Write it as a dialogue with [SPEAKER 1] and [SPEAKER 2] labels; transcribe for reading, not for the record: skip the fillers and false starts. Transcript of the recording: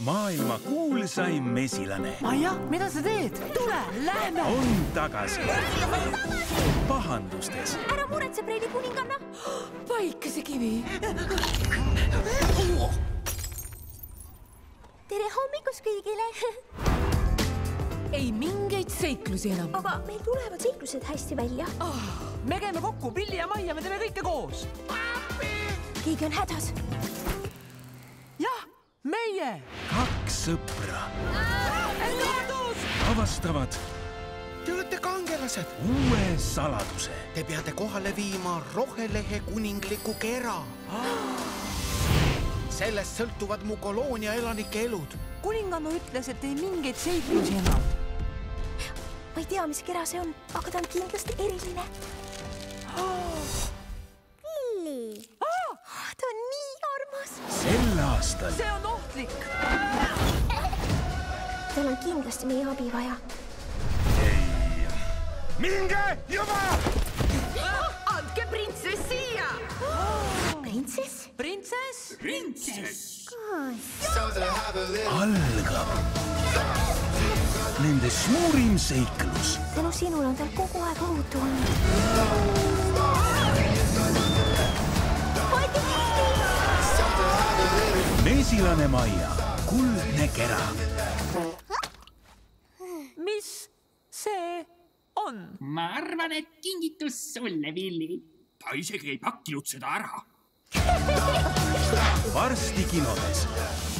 [SPEAKER 1] maailma kuulsaim mesilane
[SPEAKER 2] Maia, mida sa teed? Tule, lähme!
[SPEAKER 1] on tagasi. Pahandustes.
[SPEAKER 3] Ära muretse, Preili kuninganna.
[SPEAKER 2] Päikesekivi.
[SPEAKER 3] Tere hommikust kõigile.
[SPEAKER 2] Ei mingeid seiklusi enam.
[SPEAKER 3] Aga meil tulevad seiklused hästi välja.
[SPEAKER 2] Me käime kokku, Pilli ja Maia, me teeme kõike koos.
[SPEAKER 3] Keegi on hädas.
[SPEAKER 2] Jah, meie!
[SPEAKER 1] 2 sõpra avastavad
[SPEAKER 4] Te olete kangelased.
[SPEAKER 1] uue saladuse.
[SPEAKER 4] Te peate kohale viima rohelehe kuningliku kera. Sellest sõltuvad mu koloonia elanike elud.
[SPEAKER 2] Kuningannu ütles, et ei mingeid seiklusi enam.
[SPEAKER 3] Ma ei tea, mis kera see on, aga ta on kindlasti eriline. Pilli. Ta on nii armas.
[SPEAKER 1] Sel aastal
[SPEAKER 2] See on ohtlik.
[SPEAKER 3] Tal on kindlasti meie abi vaja.
[SPEAKER 1] minge juba!
[SPEAKER 2] Andke printsess siia!
[SPEAKER 3] Printsess?
[SPEAKER 2] Printsess?
[SPEAKER 1] Algab nende suurim seiklus.
[SPEAKER 3] Tänu sinule on tal kogu aeg ohutu olnud.
[SPEAKER 1] Mesilane Maia, kuldne kera.
[SPEAKER 2] Mis see on?
[SPEAKER 5] Ma arvan, et kingitus sulle, Villi. Ta isegi ei pakkinud seda ära.
[SPEAKER 1] Varsti kinodes.